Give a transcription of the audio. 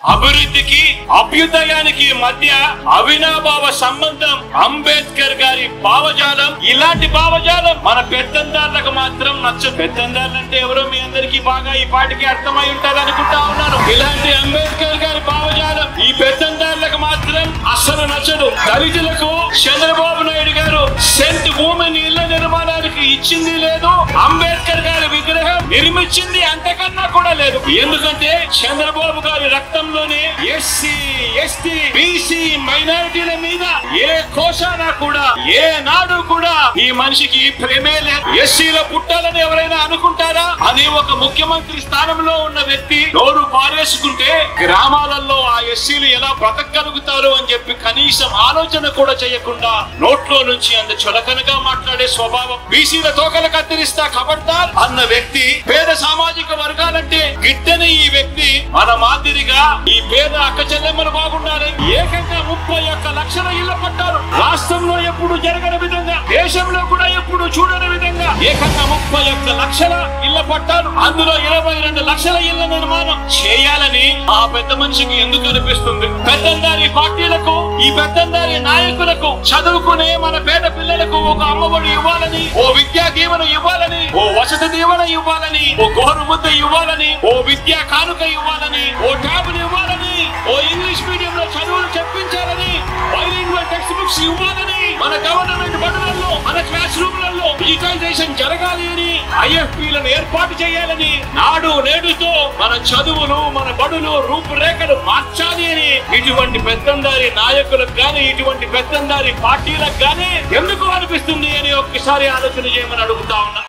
అభివృద్ధికి అభ్యుదయానికి మధ్య అవినాభావ సంబంధం అంబేద్కర్ గారి భావజాలం. ఇలాంటి భావజాలం మన పెత్తందారులకు మాత్రం నచ్చదు. పెత్తందారులు అంటే ఎవరో మీ అందరికీ బాగా ఈ పాటికి అర్థమై ఉంటారు అనుకుంటా ఉన్నాను. ఇలాంటి అంబేద్కర్ గారి భావజాలం ఈ పెత్తందారులకు మాత్రం అస్సలు నచ్చదు. దళితులకు చంద్రబాబు నాయుడు గారు సెంట్ భూమిని ఇళ్ల నిర్మాణానికి ఇచ్చింది లేదు, అంబేద్కర్ గారి విగ్రహం నిర్మించింది అంతకన్నా కూడా లేదు. ఎందుకంటే చంద్రబాబు గారి రక్తంలోనే ఎస్సీ, ఎస్టీ, బీసీ మైనారిటీల మీద ఏ కోశానా కూడా ఏ నాడు కూడా ఈ మనిషికి ప్రేమే లేదు. ఎస్సీలో పుట్టాలని ఎవరైనా అనుకుంటారా? అది ఒక ముఖ్యమంత్రి స్థానంలో ఉన్న వ్యక్తి నోరు పారేసుకుంటే గ్రామాలలో ఆ ఎస్సీలు ఎలా బ్రతకగలుగుతారు అని చెప్పి కనీసం ఆలోచన కూడా చేయకుండా నోట్లో నుంచి అంత చులకనగా మాట్లాడే స్వభావం. బీసీల తోకలు కత్తిరిస్తా ఖబర్దార్ అన్న వ్యక్తి పేద సామాజిక వర్గాలంటే గిట్టని ఈ వ్యక్తి మన మాదిరిగా ఈ పేద అక్క చెల్లెమ్మలు బాగుండాలని ఏకంగా 31 లక్షల ఇళ్ల పట్టారు. రాష్ట్రంలో ఎప్పుడు జరగని విధంగా, దేశంలో కూడా ఎప్పుడు చూడని విధంగా ఏకంగా 31 లక్షల ఇళ్ల పట్టాలు, అందులో 22 లక్షల ఇళ్ల నిర్మాణం చేయాలని ఆ పెద్ద మనిషికి ఎందుకు అనిపిస్తుంది? పెద్దందారి పార్టీలకు, ఈ పెద్దందారి నాయకులకు చదువుకునే మన పేద పిల్లలకు ఒక అమ్మఒడి ఇవ్వాలని, ఓ విద్యా దీవెన ఇవ్వాలని, ఓ వసతి దీవెన ఇవ్వాలని, ఓ గోరు ముద్ద ఇవ్వాలని, ఓ విద్యా కానుక ఇవ్వాలని, ఓ ట్యాబులు ఇవ్వాలని, ఓ ఇంగ్లీష్ మీడియం లో చదువులు చెప్పించాలని, బైలింగ్వల్ టెక్స్ట్ బుక్స్ ఇవ్వాలని, మన గవర్నమెంట్ బడులలో, మన క్లాస్ రూమ్లలో డిజిటైజేషన్ జరగాలి అని, ఐఎఫ్పీలను ఏర్పాటు చేయాలని, నాడు నేడుతో మన చదువులు, మన బడులు రూపురేఖలు మార్చాలి అని ఇటువంటి పెత్తందారి నాయకులకు గాని, ఇటువంటి పెత్తందారి పార్టీలకు గాని ఎందుకు అనిపిస్తుంది అని ఒక్కసారి ఆలోచన చేయమని అడుగుతా ఉన్నా.